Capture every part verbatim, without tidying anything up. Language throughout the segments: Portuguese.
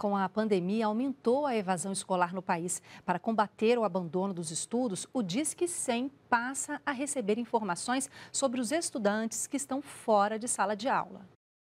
Com a pandemia, aumentou a evasão escolar no país. Para combater o abandono dos estudos, o Disque cem passa a receber informações sobre os estudantes que estão fora de sala de aula.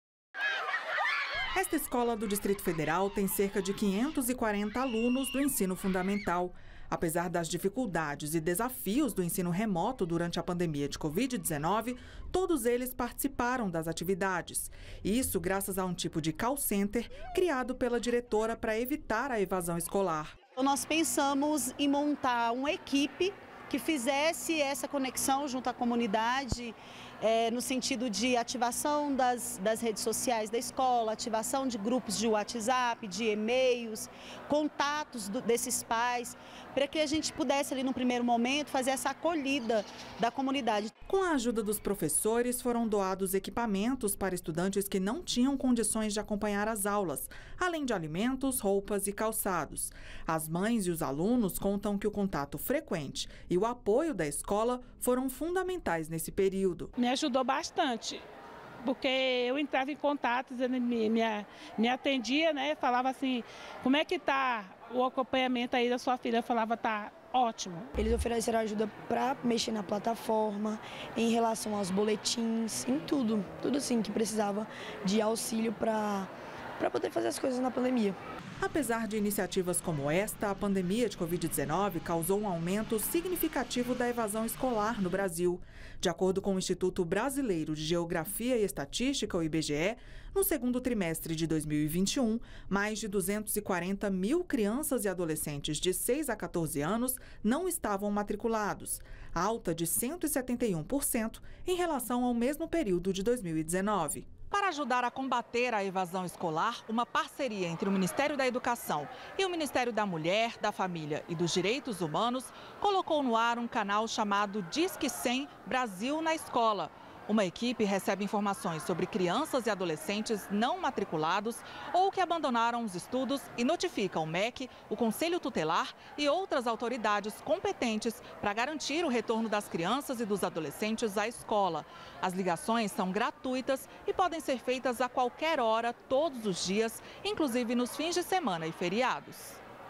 Esta escola do Distrito Federal tem cerca de quinhentos e quarenta alunos do ensino fundamental. Apesar das dificuldades e desafios do ensino remoto durante a pandemia de covid dezenove, todos eles participaram das atividades. Isso graças a um tipo de call center criado pela diretora para evitar a evasão escolar. Nós pensamos em montar uma equipe que fizesse essa conexão junto à comunidade, é, no sentido de ativação das, das redes sociais da escola, ativação de grupos de WhatsApp, de e-mails, contatos do, desses pais, para que a gente pudesse ali no primeiro momento fazer essa acolhida da comunidade. Com a ajuda dos professores, foram doados equipamentos para estudantes que não tinham condições de acompanhar as aulas, além de alimentos, roupas e calçados. As mães e os alunos contam que o contato frequente e o apoio da escola foram fundamentais nesse período. Me ajudou bastante, porque eu entrava em contato, ele me, me, me atendia, né? Falava assim, como é que está o acompanhamento aí da sua filha? Eu falava, tá ótimo. Eles ofereceram ajuda para mexer na plataforma, em relação aos boletins, em tudo, tudo assim que precisava de auxílio para para poder fazer as coisas na pandemia. Apesar de iniciativas como esta, a pandemia de covid dezenove causou um aumento significativo da evasão escolar no Brasil. De acordo com o Instituto Brasileiro de Geografia e Estatística, o I B G E, no segundo trimestre de dois mil e vinte e um, mais de duzentos e quarenta mil crianças e adolescentes de seis a quatorze anos não estavam matriculados, alta de cento e setenta e um por cento em relação ao mesmo período de dois mil e dezenove. Para ajudar a combater a evasão escolar, uma parceria entre o Ministério da Educação e o Ministério da Mulher, da Família e dos Direitos Humanos colocou no ar um canal chamado Disque cem Brasil na Escola. Uma equipe recebe informações sobre crianças e adolescentes não matriculados ou que abandonaram os estudos e notifica o M E C, o Conselho Tutelar e outras autoridades competentes para garantir o retorno das crianças e dos adolescentes à escola. As ligações são gratuitas e podem ser feitas a qualquer hora, todos os dias, inclusive nos fins de semana e feriados.